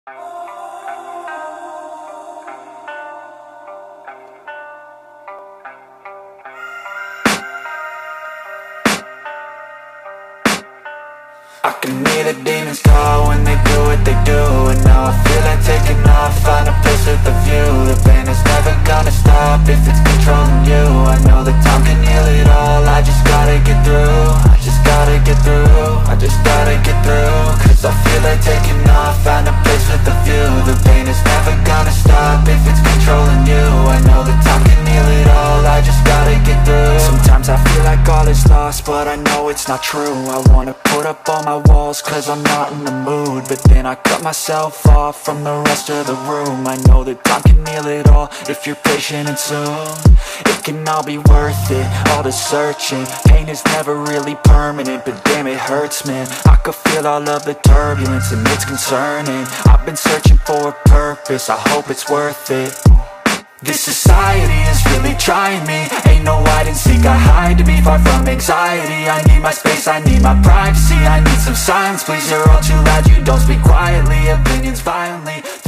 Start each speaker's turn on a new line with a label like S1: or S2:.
S1: I can hear the demons call when they do what they do. And now I feel like taking off, find a place with a view. The pain is never gonna stop if it's controlling you. I know that time can heal it all, I just gotta get through. I just gotta get through, I just gotta get through. Cause I feel like taking off, find a place with a view. The pain is never gonna stop if it's controlling you. I know that time can heal it all, I just gotta get through. Sometimes I feel like all is lost, but I know it's not true. I wanna put up all my walls cause I'm not in the mood, but then I cut myself off from the rest of the room. I know that time can heal it all if you're patient and soon it can all be worth it, all the searching. Pain is never really permanent, but damn it hurts, man. I could feel all of the turbulence and it's concerning. I've been searching for a purpose, I hope it's worth it. This society is really trying me. Ain't no hide and seek, I hide to be far from anxiety. I need my space, I need my privacy. I need some silence, please, you're all too loud. You don't speak quietly, opinions violently